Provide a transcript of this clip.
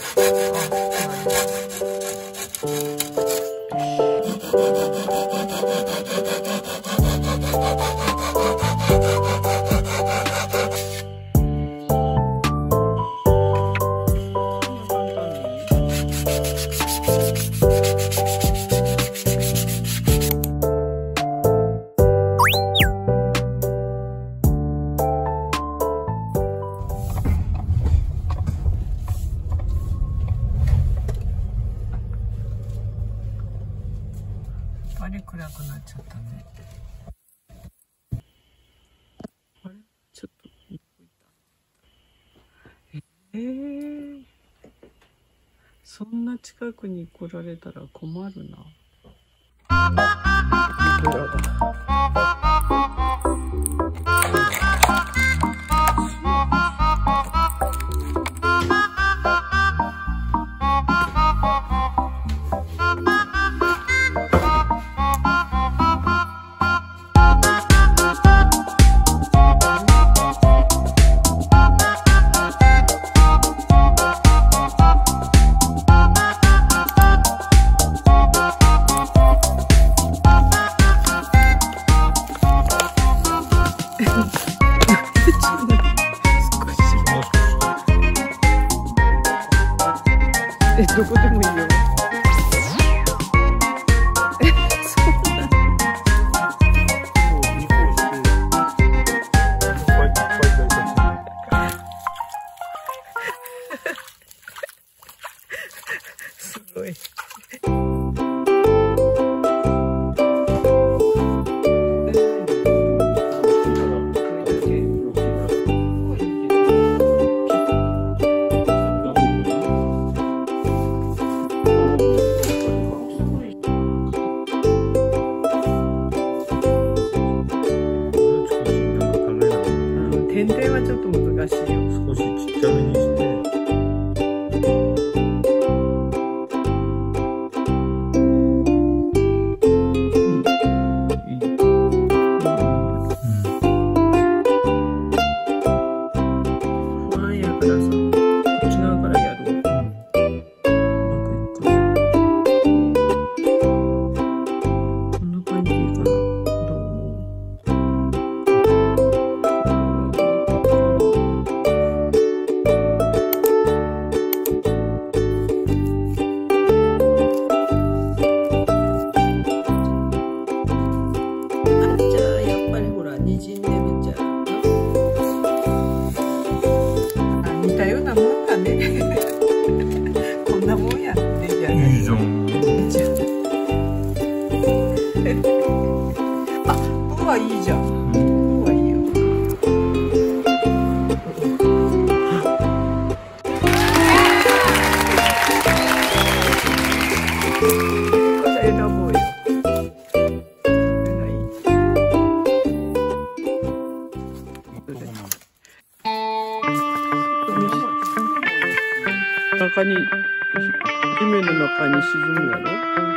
あれ暗くなっちゃったね。あれちょっとどこ行った。そんな近くに来られたら困るな。どこでもいいよ。すごい。点々はちょっと難しいよ。 少しちっちゃめにして。 不安やからさ、こっち側からやる。こんな感じでいいかな。どう思う？似たようなもんだね。こんなもんやってじゃない。 いいじゃん。 あ、うはいいじゃん。うはいいよ。これ選ぼうよ。中に、地面の中に沈むやろ。